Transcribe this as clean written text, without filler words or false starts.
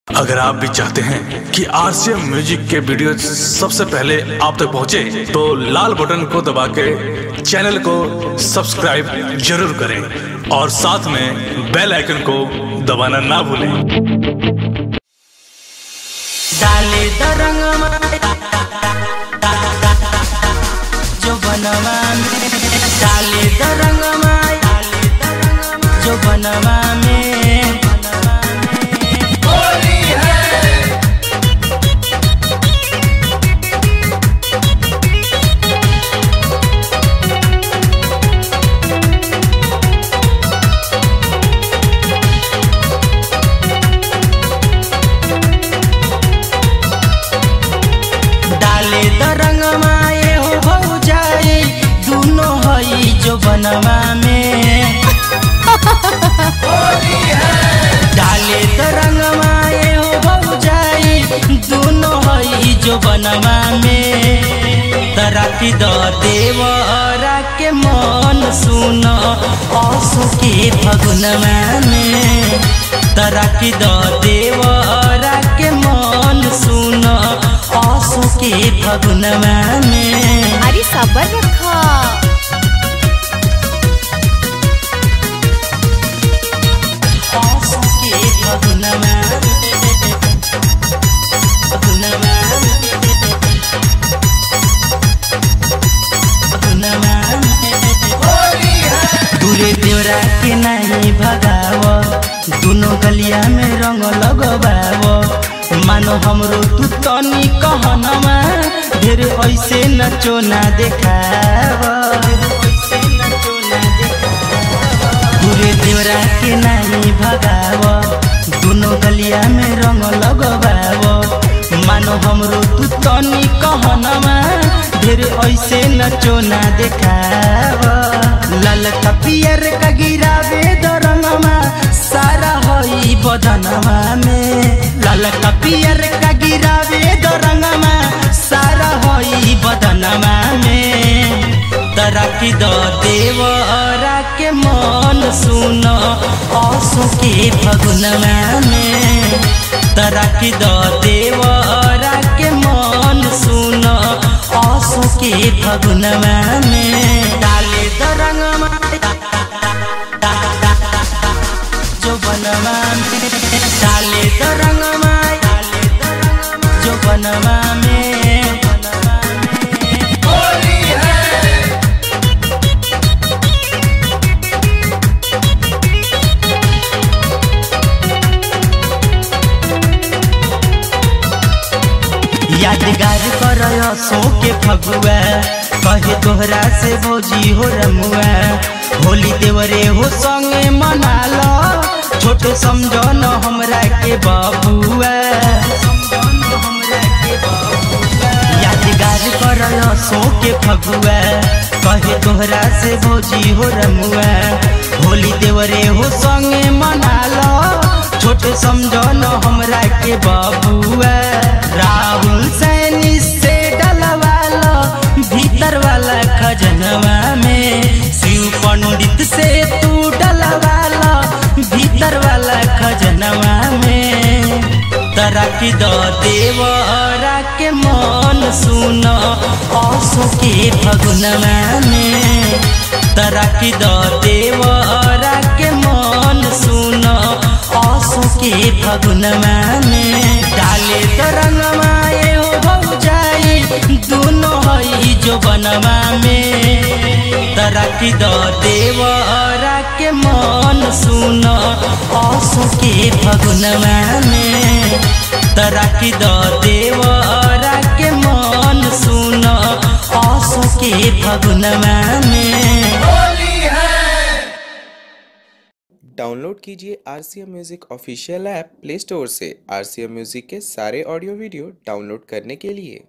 अगर आप भी चाहते हैं कि आरसीएम म्यूजिक के वीडियो सबसे पहले आप तक पहुंचे, तो लाल बटन को दबा के चैनल को सब्सक्राइब जरूर करें और साथ में बेल आइकन को दबाना ना भूलें। डाले तरंगमा जो बनवा में, डाले तरंगमा जो बनवा में। जो बनवा में डाले तरंगमा ये हो भौजाई दोनों हई जो बनवा में। तराकी द देवरा के मन सुन आंसू के फगुनवा में। तराकी द देवरा के मन सुन आंसू के फगुनवा में। अरे सबर रखा। दूरे देवरा के नहीं भगाव, दोनों गलिया में रंग लगवाव। मानो हमरो तू तनी कहनवा, ढेर ऐसे नचो ना देखाव। दूरे देवरा के नहीं भगाव, दोनों गलिया में रंग लगवाव। मानो हमरो तू तनी कहनवा, ढेर ऐसे नचो ना देखाव। लाल का पियर का गिरावे दरंगमा सारा हई बदनवा में। लाल का पियर का गिरावे दरंगमा सारा हई बदनवा में। तराकी द देवरा के मन सुन आंसू के फगुनवा में। तराकी द देवरा के मन सुन आंसू के फगुनवा में। डाले तरंगमा जो बनवा में, डाले तरंगमा जो बनवा में। यादगार कर सो के फगुआ, कहे तोहरा से भौजी हो रमुआ। होली देवरे हो संगे मना लो, छोटे समझो न हमरा के बाबुआ। यादगार कर सो के फगुआ, कहे तोहरा से भौजी हो रमुआ। होली देवरे हो संगे मना लो, छोटे समझो न हमरा के बाबुआ। राहुल सैनी से डलवा लो भीतर वाला खजनवा में। शिव पंडित से तू डलवा लो भीतर वाला खजनवा में। तराकी द देवरा के मन सुन आंसू के फगुनवा में। तराकी द देवरा के मन सुन आंसू के फगुनवा में। डाले तरंगमा ये हो भौजाई दोनों हई जो बनवा में। तराकी द देवरा के मन सुन आंसू के फगुनवा में। तराकी द देवरा के मन सुन आंसू के फगुनवा में। डाउनलोड कीजिए RCM music official app play store से। आरसीएम म्यूजिक के सारे ऑडियो वीडियो डाउनलोड करने के लिए